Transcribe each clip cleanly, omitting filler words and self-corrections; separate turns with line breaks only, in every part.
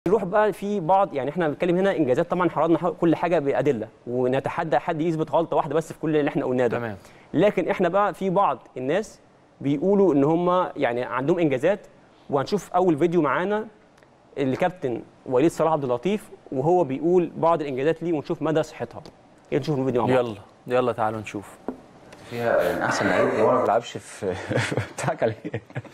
نروح بقى في بعض، يعني احنا بنتكلم هنا انجازات، طبعا حرضنا كل حاجه بادله ونتحدى حد يثبت غلطه واحده بس في كل اللي احنا قلناه ده.
تمام.
لكن احنا بقى في بعض الناس بيقولوا ان هم يعني عندهم انجازات، وهنشوف اول فيديو معانا الكابتن وليد صلاح عبد اللطيف وهو بيقول بعض الانجازات ليه ونشوف مدى صحتها. نشوف الفيديو مع بعض.
يلا تعالوا نشوف.
فيها من احسن لعيب. هو ما بلعبش في بتاعك عليه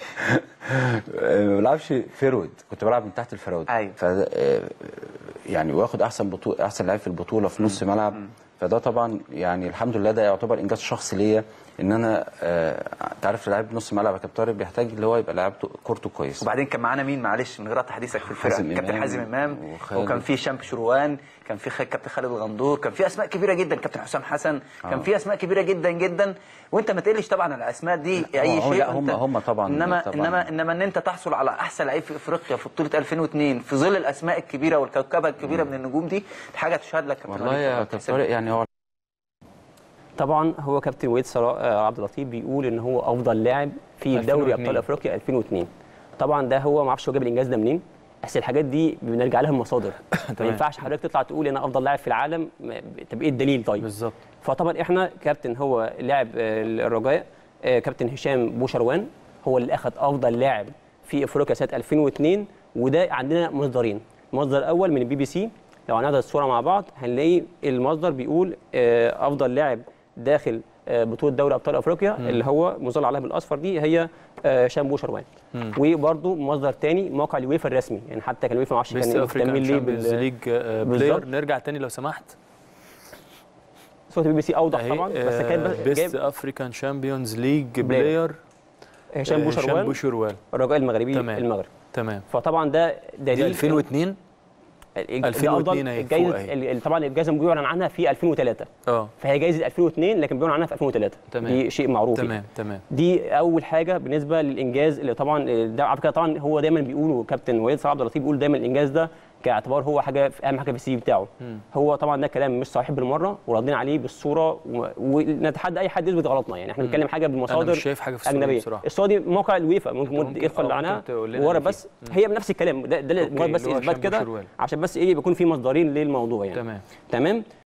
ما بلعبش فيرود، كنت بلعب من تحت الفراود.
ايوه.
يعني واخد احسن لعيب في البطوله في نص ملعب. فده طبعا يعني الحمد لله ده يعتبر انجاز شخصي ليا، ان انا تعرف لعيب نص ملعب يا كابتن طارق بيحتاج اللي هو يبقى لاعب كورته كويس.
وبعدين كان معانا مين معلش من غير تحديثك في الفرقه؟ كابتن حازم امام، وكان في شامب شروان، كان في كابتن خالد الغندور، كان في اسماء كبيره جدا، كابتن حسام حسن، كان في اسماء كبيره جدا جدا. وانت ما تقلش طبعا على الاسماء دي اي شيء.
لا هم طبعا
انما ان انت تحصل على احسن لعيب في افريقيا في بطوله 2002 في ظل الاسماء الكبيره والكوكبه الكبيره من النجوم دي حاجه تشهد لك.
والله يا كابتن طارق يعني هو
طبعا هو كابتن وليد صلاح عبد اللطيف بيقول ان هو افضل لاعب في دوري ابطال افريقيا 2002. طبعا ده هو ما اعرفش هو جاب الانجاز ده منين، بس الحاجات دي بنرجع لها المصادر. ما ينفعش حضرتك تطلع تقول انا افضل لاعب في العالم، طب ايه الدليل؟ طيب
بالظبط.
فطبعا احنا كابتن هو لاعب الرجاء كابتن هشام بوشروان هو اللي اخذ افضل لاعب في افريقيا سنه 2002. وده عندنا مصدرين، المصدر الاول من البي بي سي، لو هناخد الصوره مع بعض هنلاقي المصدر بيقول افضل لاعب داخل بطوله دوري ابطال افريقيا اللي هو مظلل عليها بالاصفر دي هي هشام بوشروان. وبرده مصدر ثاني موقع اليويفا الرسمي، يعني حتى كان اليويفا ما اعرفش كان مهتمين ليه
بالليج بلاير. نرجع تاني لو سمحت.
صوره البي بي سي اوضح طبعا، بس كان
بيست افريكان شامبيونز ليج بلاير
هشام بوشروان الرجاء المغربي.
تمام.
المغرب.
تمام.
فطبعا ده دليل
2002
2002 طبعا الجائزه بيعلن عنها في 2003. فهي جائزه 2002 لكن بيعلن عنها في 2003.
تمام.
دي شيء معروف.
تمام.
دي اول حاجه بالنسبه للانجاز اللي طبعا ده على فكره طبعا هو دايما بيقولوا كابتن وليد صلاح عبد اللطيف بيقول دايما الانجاز ده كاعتبار هو حاجه اهم حاجه في السي في بتاعه. هو طبعا ده كلام مش صحيح بالمره وراضين عليه بالصوره ونتحدى اي حد يثبت غلطنا، يعني احنا بنتكلم حاجه بالمصادر.
انا مش شايف حاجه في
اجنبيه
بصراحه.
الصوره دي موقع الويفا ممكن يدخل عنها ورا، بس هي بنفس الكلام ده مجرد بس اثبات كده عشان بس ايه بيكون في مصدرين للموضوع يعني.
تمام.